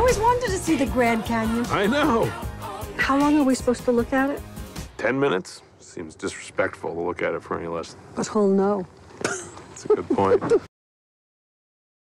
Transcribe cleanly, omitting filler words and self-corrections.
always wanted to see the Grand Canyon. I know. How long are we supposed to look at it? 10 minutes? Seems disrespectful to look at it for any less. But he'll know. That's a good point.